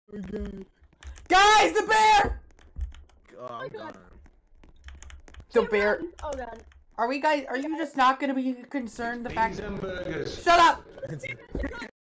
Oh god. Guys, the bear! Oh, I'm God. done. The bear. Oh god. Are you just not gonna be concerned the fact? Beans and burgers. Shut up!